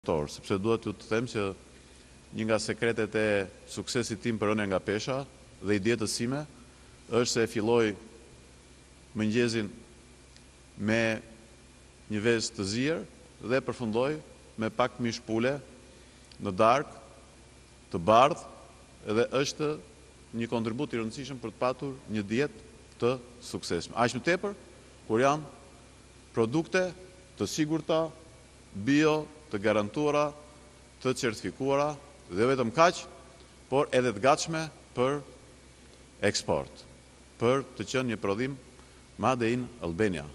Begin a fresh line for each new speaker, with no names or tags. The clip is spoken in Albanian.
sepse duhet ju të them që një nga sekretet e suksesit tim për rënja nga pesha dhe i dietës sime është se filloj mëngjesin me një vezë të zier dhe përfundoj me pak mish pule në darkë, të bardhë, edhe është një kontribut i rëndësishëm për të patur një dietë të suksesshme. Aq më tepër kur janë produkte të sigurta, bio, të garantuara, të certifikuara, dhe vetëm kaq, por edhe të gatshme për eksport, për të qenë një prodhim Made in Albania.